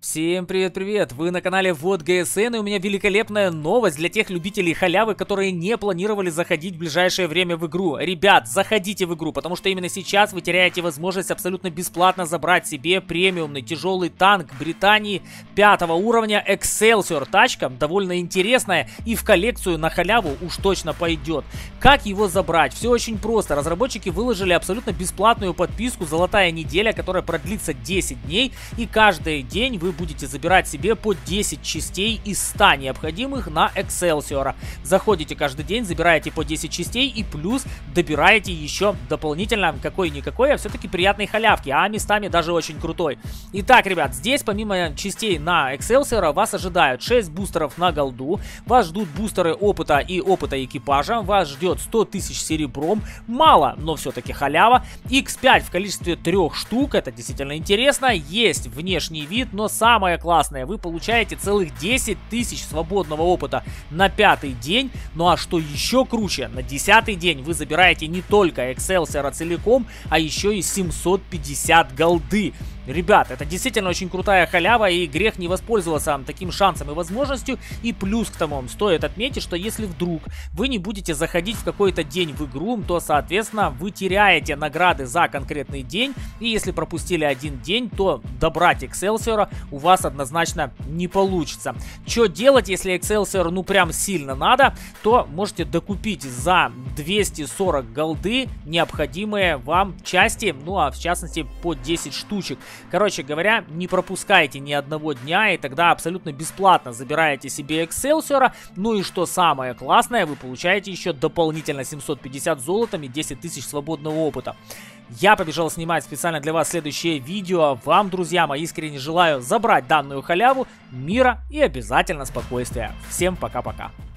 Всем привет-привет! Вы на канале Вот ГСН, и у меня великолепная новость для тех любителей халявы, которые не планировали заходить в ближайшее время в игру. Ребят, заходите в игру, потому что именно сейчас вы теряете возможность абсолютно бесплатно забрать себе премиумный тяжелый танк Британии 5 уровня Excelsior. Тачка довольно интересная и в коллекцию на халяву уж точно пойдет. Как его забрать? Все очень просто. Разработчики выложили абсолютно бесплатную подписку «Золотая неделя», которая продлится 10 дней, и каждый день вы будете забирать себе по 10 частей из 100 необходимых на Excelsior. Заходите каждый день, забираете по 10 частей и плюс добираете еще дополнительно какой-никакой, а все-таки приятной халявки, а местами даже очень крутой. Итак, ребят, здесь помимо частей на Excelsior вас ожидают 6 бустеров на голду, вас ждут бустеры опыта и опыта экипажа, вас ждет 100 тысяч серебром, мало, но все-таки халява, X5 в количестве 3 штук, это действительно интересно, есть внешний вид, но самое классное, вы получаете целых 10 тысяч свободного опыта на 5-й день. Ну а что еще круче, на 10-й день вы забираете не только Excelsior целиком, а еще и 750 голды. Ребят, это действительно очень крутая халява, и грех не воспользоваться таким шансом и возможностью. И плюс к тому, стоит отметить, что если вдруг вы не будете заходить в какой-то день в игру, то, соответственно, вы теряете награды за конкретный день. И если пропустили один день, то добрать Excelsior у вас однозначно не получится. Что делать, если Excelsior ну прям сильно надо, то можете докупить за 240 голды необходимые вам части, ну а в частности по 10 штучек. Короче говоря, не пропускайте ни одного дня, и тогда абсолютно бесплатно забираете себе Excelsior. Ну и что самое классное, вы получаете еще дополнительно 750 золотом и 10 тысяч свободного опыта. Я побежал снимать специально для вас следующее видео. Вам, друзья мои, искренне желаю забрать данную халяву, мира и обязательно спокойствия. Всем пока-пока.